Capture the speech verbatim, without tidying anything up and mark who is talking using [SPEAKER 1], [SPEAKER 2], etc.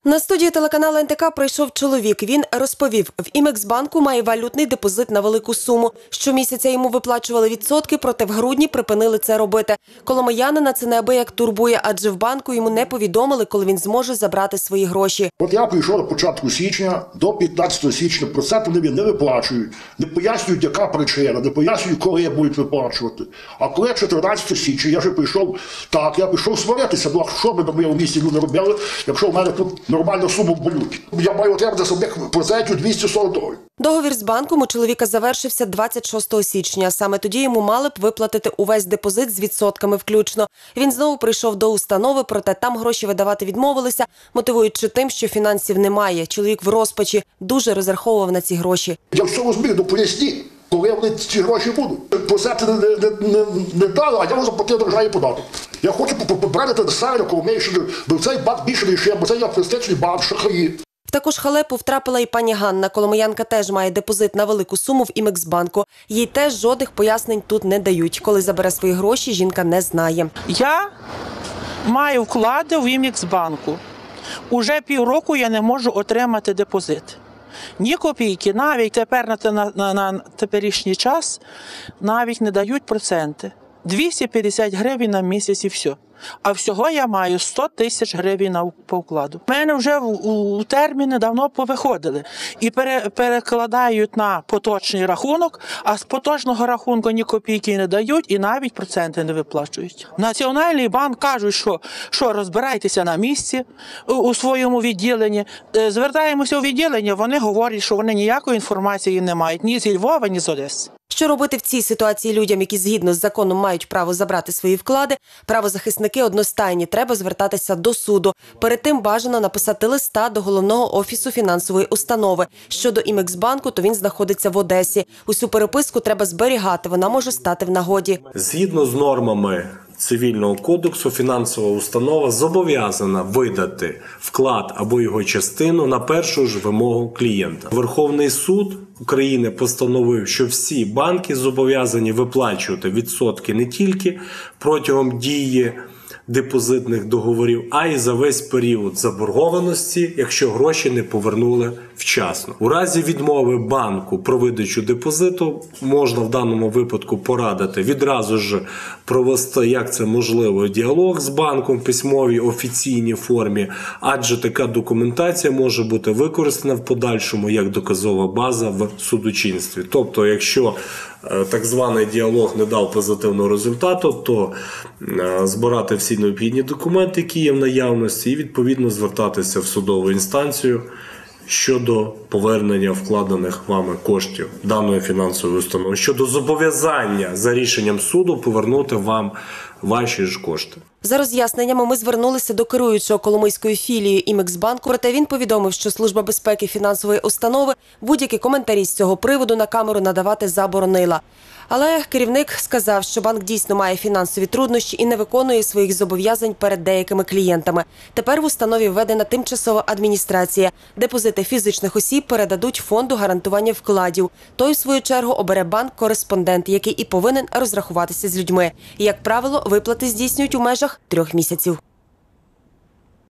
[SPEAKER 1] На студію телеканалу ен те ка прийшов чоловік. Він розповів, в Імексбанку має валютний депозит на велику суму. Щомісяця йому виплачували відсотки, проте в грудні припинили це робити. Коломиянина це неабияк турбує, адже в банку йому не повідомили, коли він зможе забрати свої гроші.
[SPEAKER 2] От я прийшов на початку січня, до п'ятнадцятого січня, проценти вони не виплачують, не пояснюють, яка причина, не пояснюють, коли я будуть виплачувати. А коли чотирнадцятого січня я вже прийшов, так, я прийшов сваритися, ну а що би на моєму місці люди робили, якщо в мене тут нормальну суму болють. Я маю отримати собі процентів двісті сорок доларів.
[SPEAKER 1] Договір з банком у чоловіка завершився двадцять шостого січня. Саме тоді йому мали б виплатити увесь депозит з відсотками включно. Він знову прийшов до установи, проте там гроші видавати відмовилися, мотивуючи тим, що фінансів немає. Чоловік в розпачі дуже розраховував на ці гроші.
[SPEAKER 2] Я все розумію, ну поясні, коли вони ці гроші будуть. Проценти не, не, не, не дали, а я можу платити державний податок. Я хочу попередити населення, коли бо цей банк більше ніж я, бо це є престичний банк, шахраї.
[SPEAKER 1] В таку ж халепу втрапила і пані Ганна. Коломиянка теж має депозит на велику суму в Імексбанку. Їй теж жодних пояснень тут не дають. Коли забере свої гроші, жінка не знає.
[SPEAKER 3] Я маю вклади в Імексбанку. Уже півроку я не можу отримати депозит. Ні копійки, навіть тепер на, на, на, на теперішній час навіть не дають проценти. двісті п'ятдесят гривень на місяць і все. А всього я маю сто тисяч гривень на по вкладу. У мене вже у, у терміни давно повиходили. І пере, перекладають на поточний рахунок, а з поточного рахунку ні копійки не дають і навіть проценти не виплачують. Національний банк кажуть, що, що розбирайтеся на місці у, у своєму відділенні. Звертаємося у відділення, вони говорять, що вони ніякої інформації не мають ні зі Львова, ні з Одеси.
[SPEAKER 1] Що робити в цій ситуації людям, які згідно з законом мають право забрати свої вклади? Правозахисники одностайні – треба звертатися до суду. Перед тим бажано написати листа до головного офісу фінансової установи. Щодо Імексбанку, то він знаходиться в Одесі. Усю переписку треба зберігати, вона може стати в нагоді.
[SPEAKER 4] Згідно з нормами Цивільного кодексу, фінансова установа зобов'язана видати вклад або його частину на першу ж вимогу клієнта. Верховний суд України постановив, що всі банки зобов'язані виплачувати відсотки не тільки протягом дії депозитних договорів, а й за весь період заборгованості, якщо гроші не повернули вчасно. У разі відмови банку про видачу депозиту можна в даному випадку порадити відразу ж провести, як це можливо, діалог з банком в письмовій офіційній формі, адже така документація може бути використана в подальшому як доказова база в судочинстві. Тобто, якщо так званий діалог не дав позитивного результату, то збирати всі необхідні документи, які є в наявності, і відповідно звертатися в судову інстанцію щодо повернення вкладених вами коштів даної фінансової установи, щодо зобов'язання за рішенням суду повернути вам ваші ж кошти.
[SPEAKER 1] За роз'ясненнями ми звернулися до керуючого Коломийською філією Імексбанку, проте він повідомив, що Служба безпеки фінансової установи будь-які коментарі з цього приводу на камеру надавати заборонила. Але керівник сказав, що банк дійсно має фінансові труднощі і не виконує своїх зобов'язань перед деякими клієнтами. Тепер в установі введена тимчасова адміністрація. Депозити фізичних осіб передадуть фонду гарантування вкладів. Той, в свою чергу, обере банк-кореспондент, який і повинен розрахуватися з людьми. І, як правило, виплати здійснюють у межах трьох місяців.